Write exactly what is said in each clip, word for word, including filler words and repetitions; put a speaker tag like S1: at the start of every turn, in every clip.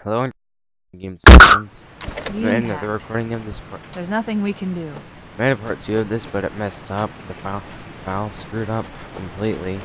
S1: Hello, Game Systems.
S2: We
S1: End of
S2: impact.
S1: the recording of this part.
S2: There's nothing we can do.
S1: Made a part two of this, but it messed up. The file, file screwed up completely.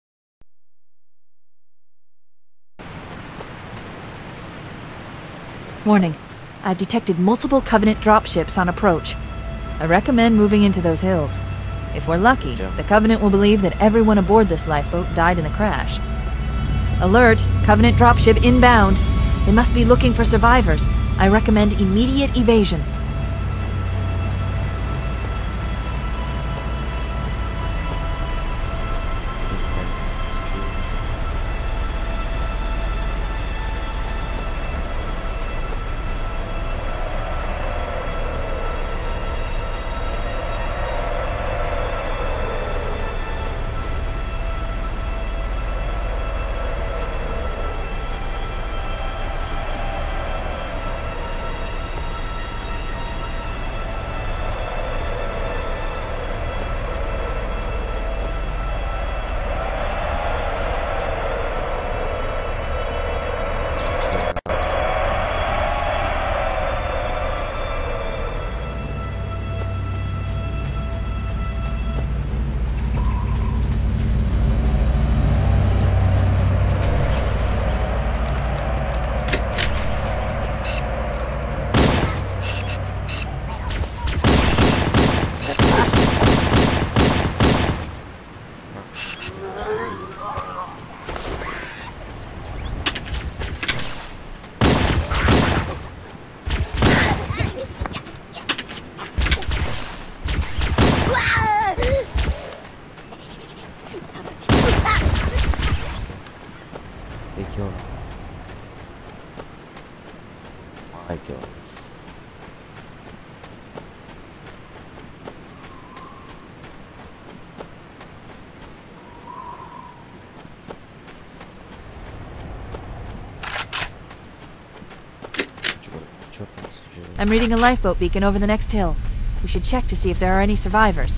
S2: Warning. I've detected multiple Covenant dropships on approach. I recommend moving into those hills. If we're lucky,
S1: Yeah.
S2: the Covenant will believe that everyone aboard this lifeboat died in the crash. Alert! Covenant dropship inbound. They must be looking for survivors. I recommend immediate evasion.
S1: They killed him. I killed him.
S2: I'm reading a lifeboat beacon over the next hill. We should check to see if there are any survivors.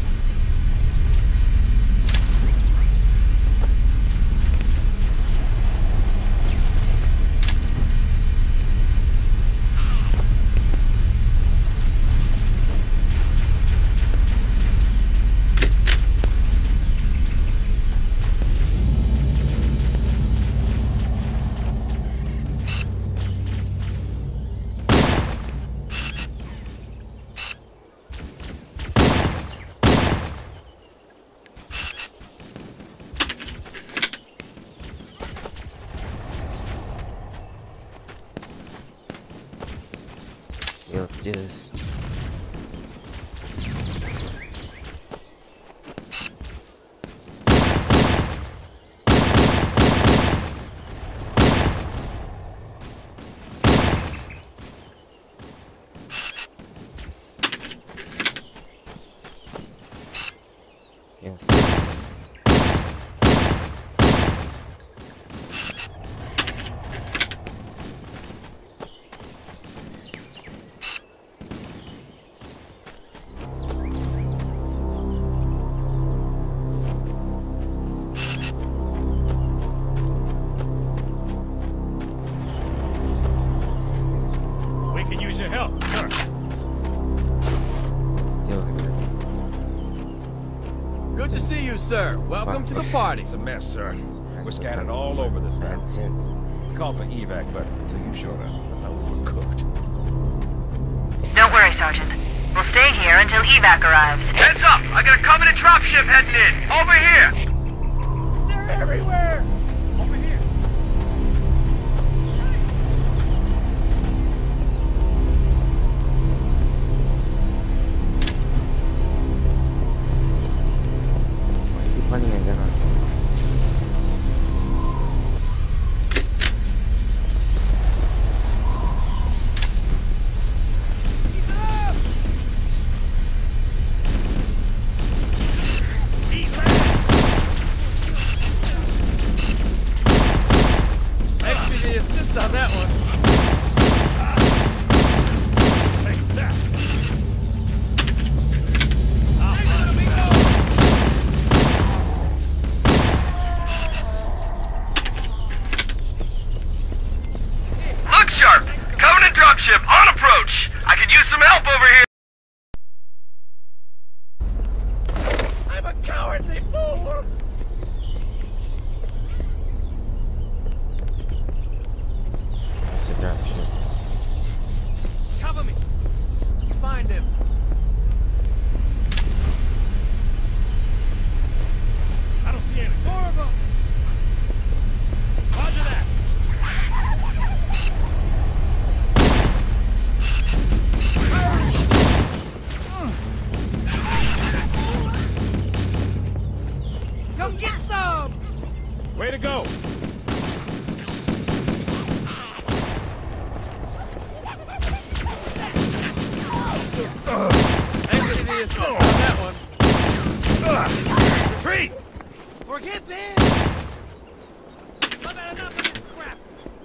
S1: Yeah, let's do this. Yeah, let's do this.
S3: We can use your help, sir.
S1: Steal the griffins.
S4: Good to see you, sir. Welcome to the party.
S3: It's a mess, sir. We're scattered all over this map.
S1: That's it.
S3: We called for evac, but until you showed up, I thought we were cooked.
S5: Don't worry, Sergeant. We'll stay here until evac arrives.
S6: Heads up! I got a Covenant dropship heading in! Over here!
S4: They're everywhere!
S3: Over here.
S1: Why is he pointing a gun at me?
S6: dropship on approach. I could use some help over here.
S4: I'm a cowardly fool!
S1: It's a dropship.
S4: Cover me! Find him! I don't see any. Four of them! Roger that! Come get some!
S3: Way to go!
S4: Thanks for the assist on that one. Retreat! Or get there! I've had enough of this crap!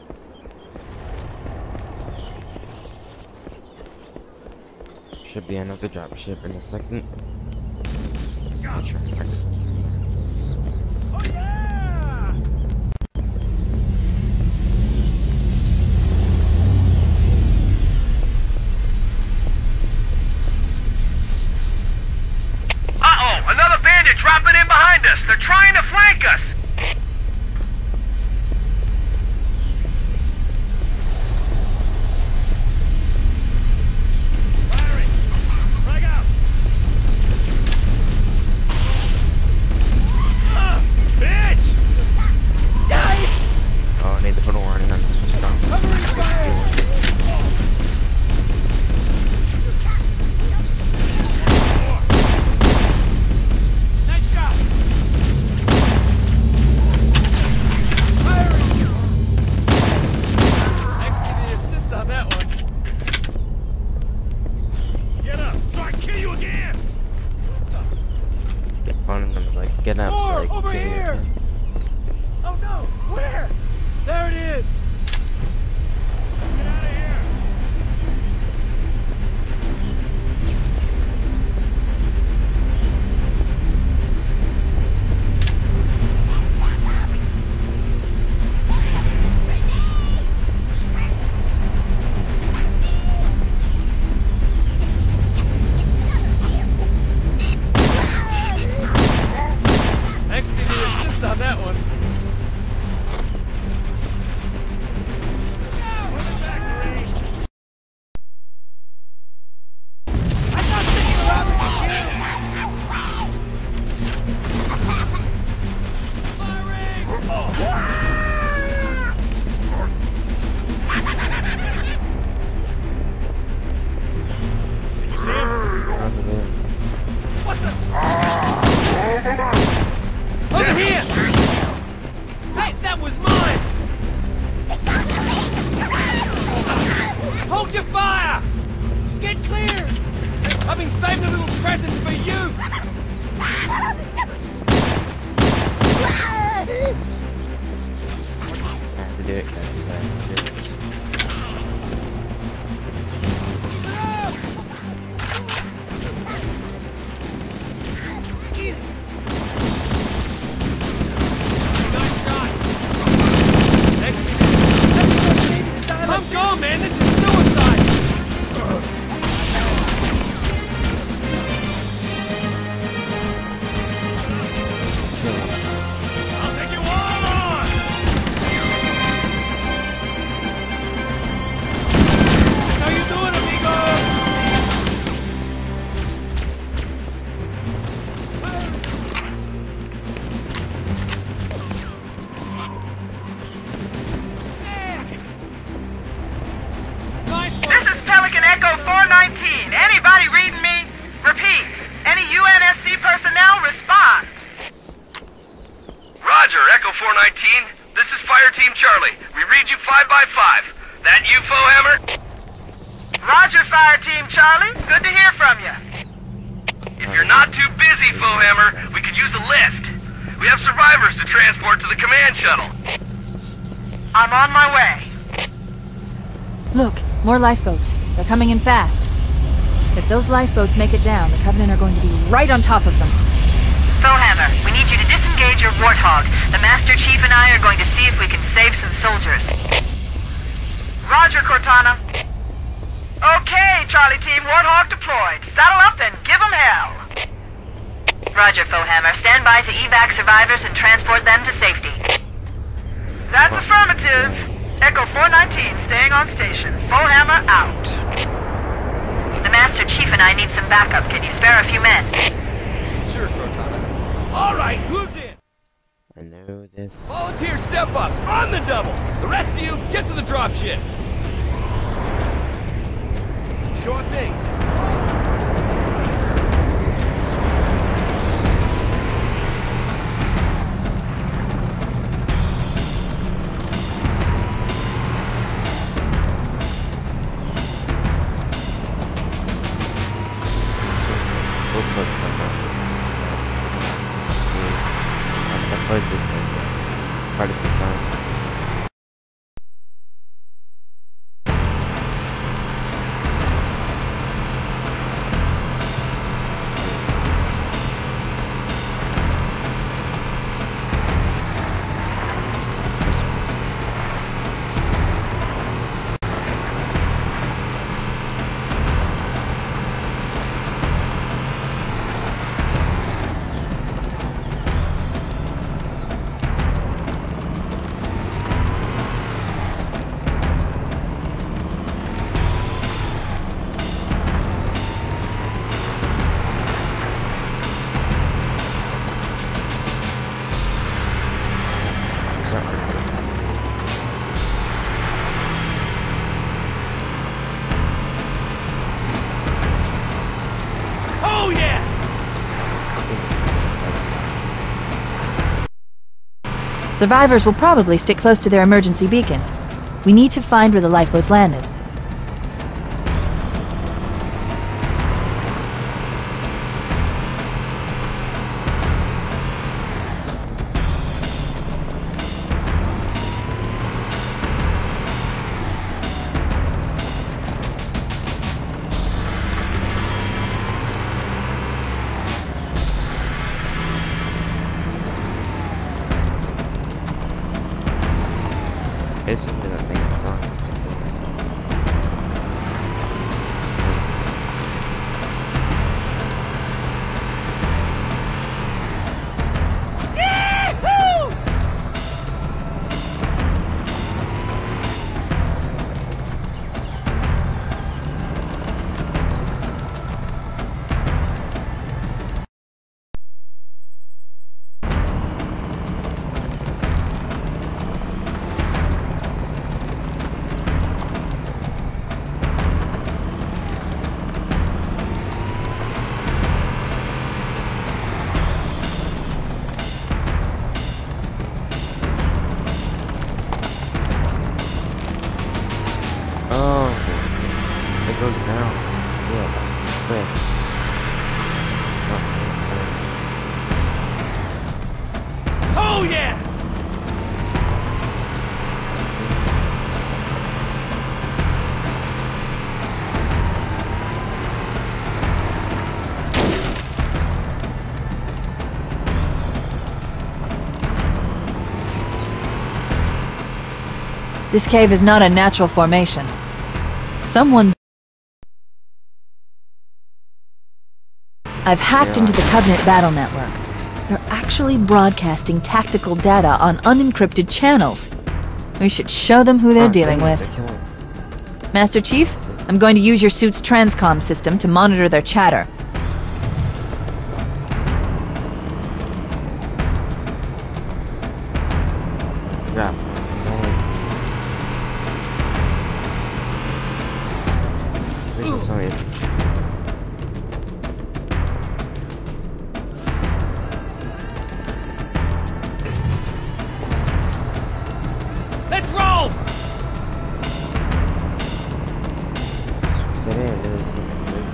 S1: Should be another dropship in a second. Not sure if I can-
S4: Oh yeah!
S6: Uh-oh, another bandit dropping in behind us. They're trying to flank us.
S4: Firing! Frag out! Ah, bitch! Yikes!
S1: Oh, I need to put a warning on this switch down.
S4: Covering fire! Nice shot! Firing! Thanks for the assist on that one. Get up, so I kill you again!
S1: Get on and I'm like, get up.
S4: More,
S1: so I can
S4: over
S1: kill you
S4: here!
S1: again.
S4: Oh no! Where? There it is! Get out of here! Thanks for the assist on that one. I'm not sticking around with you! Firing!
S3: You see him?
S1: Out of there.
S4: What the? Over here! Hey, that was mine! Hold your fire! Get clear! I've been saving a little present for you!
S1: I have to do it, guys. I have to do it.
S4: Nice shot! Next. I'm gone, man! This is suicide! I'll take you all on! How you doing, amigo? Nice one!
S6: This is Pelican Echo four nineteen. Anybody reading me? Repeat. Any U N S C personnel respond. Roger, Echo four nineteen. This is Fire Team Charlie. We read you five by five. That you, Foehammer? Roger, Fire Team Charlie. Good to hear from you. If you're not too busy, Foehammer, we could use a lift. We have survivors to transport to the command shuttle. I'm on my way.
S2: Look, more lifeboats. They're coming in fast. If those lifeboats make it down, the Covenant are going to be right on top of them.
S5: Foehammer, we need you to disengage your Warthog. The Master Chief and I are going to see if we can save some soldiers.
S6: Roger, Cortana. Charlie Team. Warthog deployed. Saddle up and give 'em hell.
S5: Roger, Foehammer. Stand by to evac survivors and transport them to safety.
S6: That's affirmative. Echo four nineteen staying on station. Foehammer out.
S5: The Master Chief and I need some backup. Can you spare a few men?
S4: Sure, Cortana. All right, who's in?
S1: I know this.
S4: Volunteer, step up. On the double. The rest of you, get to the dropship. Sure thing.
S1: We'll start from that. I've played this like quite a few times.
S4: Oh yeah!
S2: Survivors will probably stick close to their emergency beacons. We need to find where the lifeboats landed.
S1: Basically, that thing is done. It's gonna do this. It goes down. See it. Quick.
S4: Oh yeah!
S2: This cave is not a natural formation. Someone... I've hacked into the Covenant battle network. They're actually broadcasting tactical data on unencrypted channels. We should show them who they're dealing with. Master Chief, I'm going to use your suit's transcom system to monitor their chatter.
S1: Yeah. Sorry.
S4: Let's roll!
S1: That ain't really something good.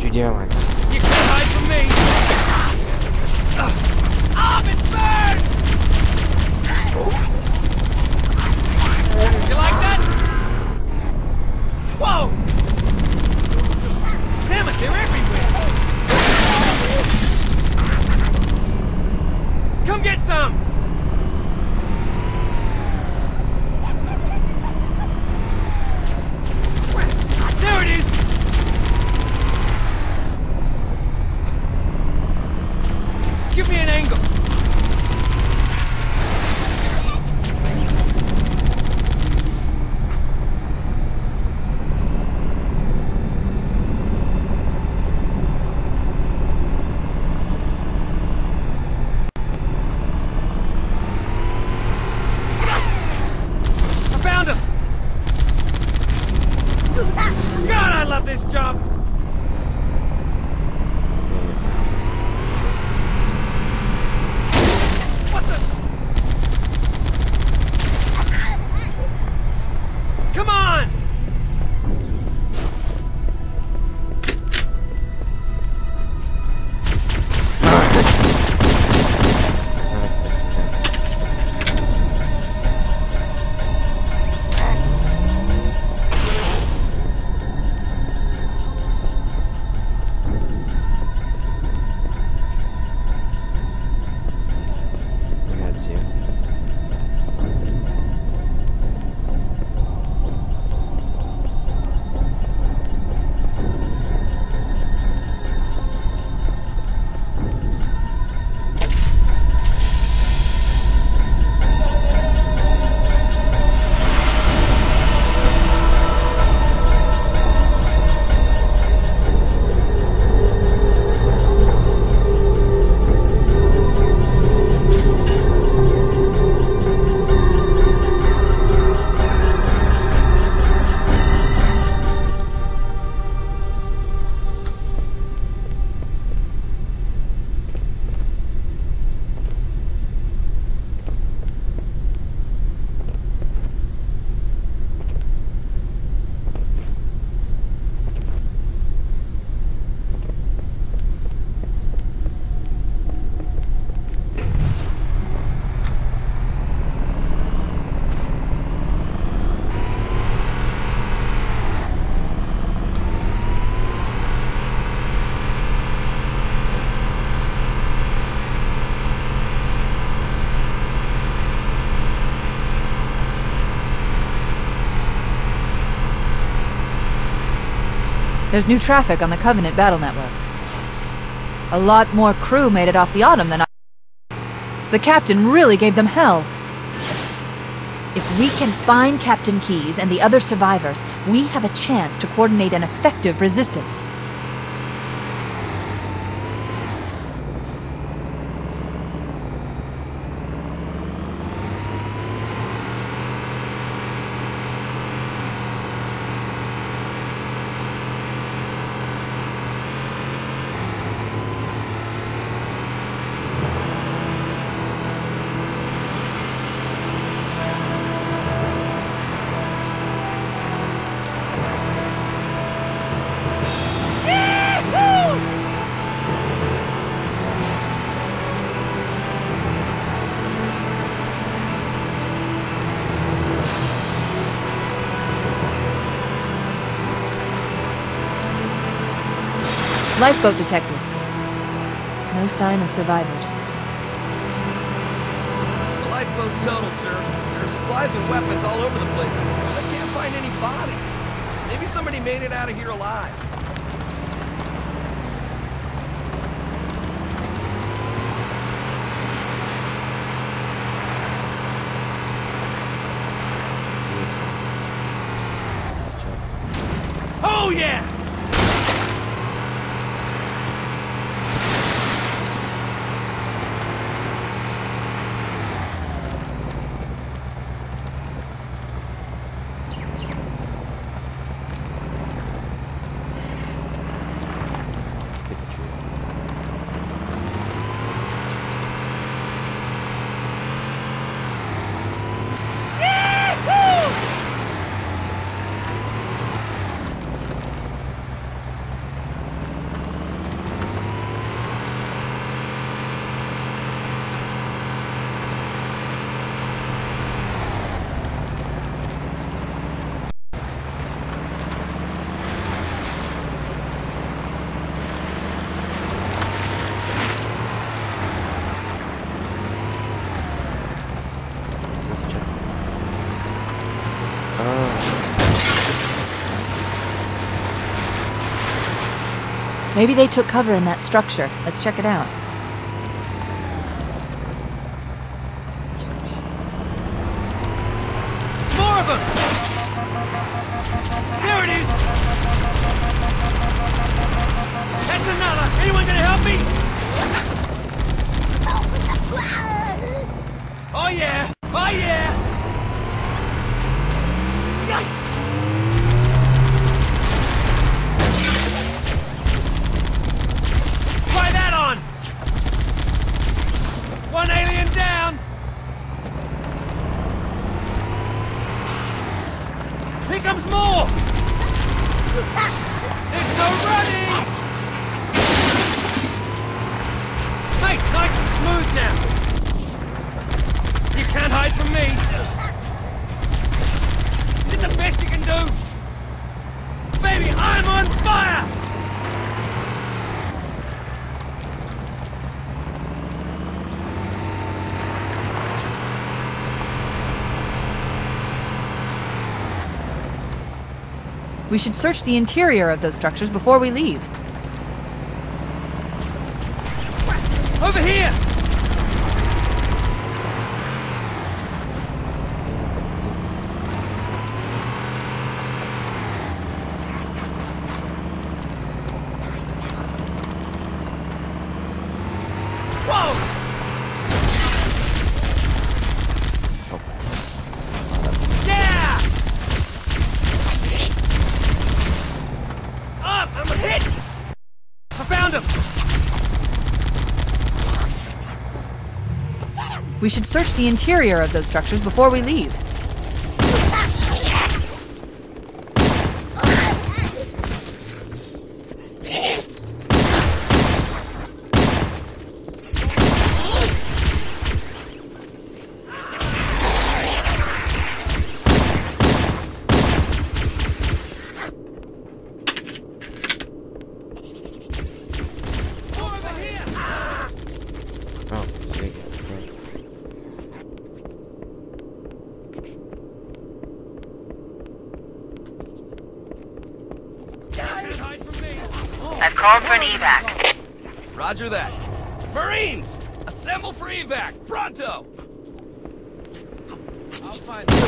S1: Don't you dare lie.
S4: You can't hide from me! Ah, it's burned! You like that? Whoa! Damn it, they're everywhere! Come get some! There it is! Give me an angle! I found him! God, I love this job! What the? Come on!
S1: It's not expected. I got you.
S2: There's new traffic on the Covenant battle network. A lot more crew made it off the Autumn than I... The captain really gave them hell. If we can find Captain Keyes and the other survivors, we have a chance to coordinate an effective resistance. Lifeboat detected. No sign of survivors.
S6: The lifeboat's totaled, sir. There are supplies and weapons all over the place. I can't find any bodies. Maybe somebody made it out of here alive.
S4: Oh yeah!
S2: Maybe they took cover in that structure. Let's check it out.
S4: More of them! There it is! That's another! Anyone gonna help me? Oh yeah! Oh yeah! Yikes! Try that on! One alien down! Here comes more! There's no running! Hey, nice and smooth now! You can't hide from me! Is it the best you can do? Baby, I'm on fire!
S2: We should search the interior of those structures before we leave.
S4: Over here! Whoa! Yeah! Up! I'm hit! I found him!
S2: We should search the interior of those structures before we leave.
S4: Over here!
S1: Oh, there you go.
S4: Can't hide from me!
S5: I've called for an evac.
S3: Roger that. Marines! Assemble for evac! Pronto! I'll find them.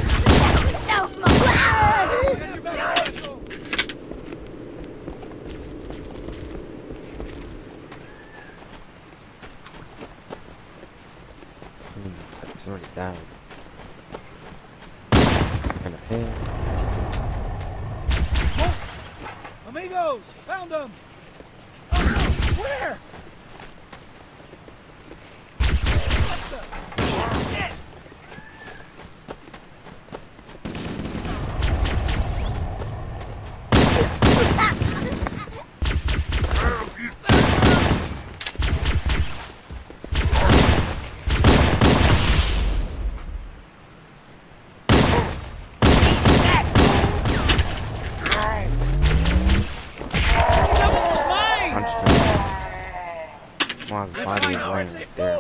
S1: It's already down. Gonna pay.
S4: Amigos! Found them! Oh, where? What the? Yes!
S1: Wow, his body is laying right there.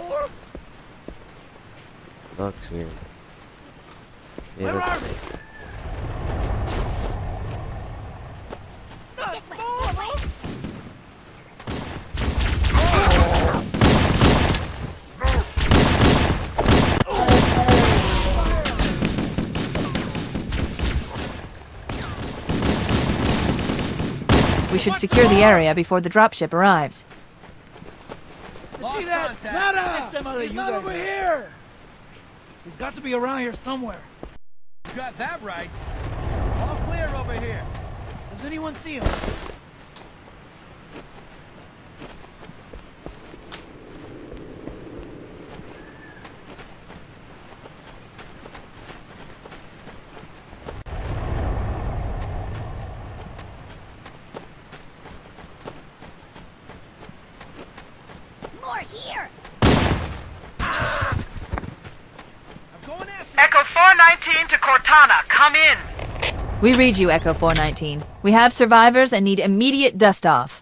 S1: Looks weird. Yeah,
S4: Where
S1: looks
S4: are they?
S2: We should secure the area before the dropship arrives.
S4: See that? Nada! He's not over here! He's got to be around here somewhere.
S3: You got that right. All clear over here.
S4: Does anyone see him?
S6: Echo four nineteen to Cortana, come in.
S2: We read you, Echo four nineteen. We have survivors and need immediate dust-off.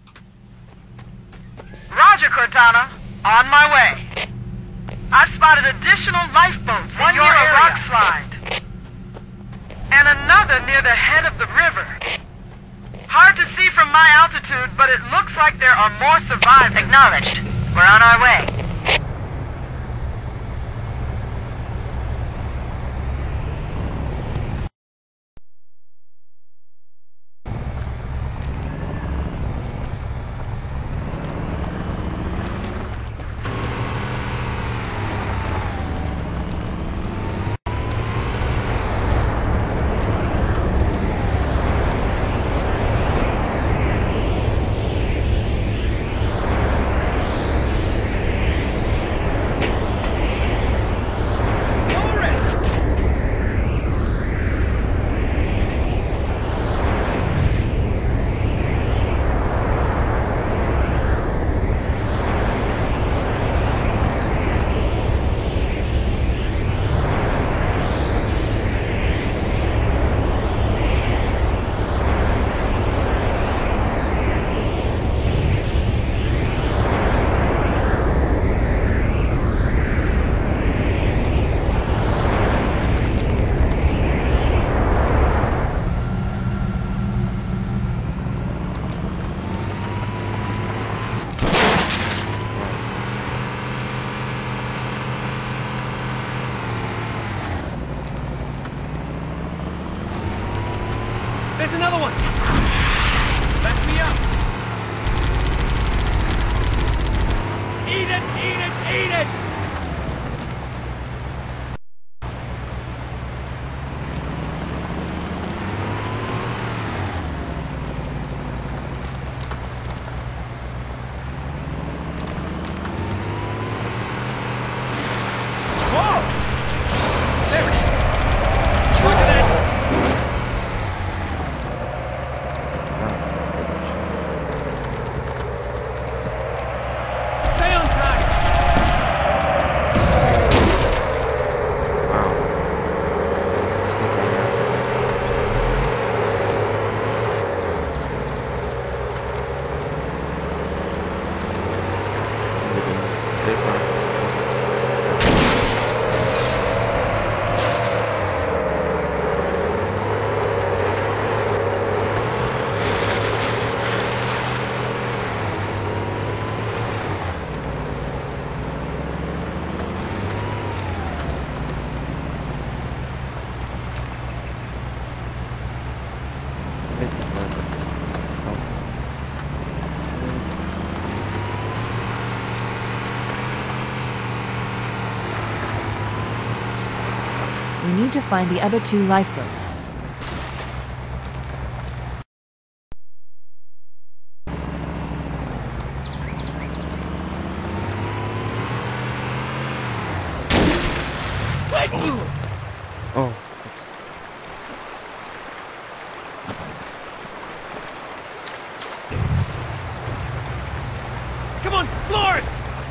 S6: Roger, Cortana. On my way. I've spotted additional lifeboats in your area. Rock slide. and another near the head of the river. Hard to see from my altitude, but it looks like there are more survivors.
S5: Acknowledged. We're on our way.
S4: There's another one! Let me up! Eat it! Eat it! Eat it! Whoa! There it is! Look at that! Stay on time!
S1: Wow. This one. This is one of this house.
S2: We need to find the other two lifeboats.
S1: Oh, oops.
S4: Come on, floors!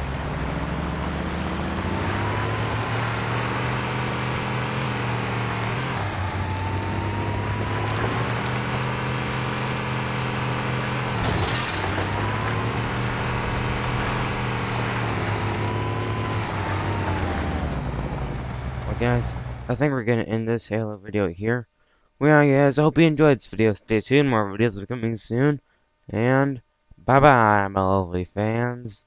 S1: Well, guys, I think we're gonna end this Halo video here. Well, guys, I hope you enjoyed this video. Stay tuned, more videos will be coming soon. And bye bye, my lovely fans.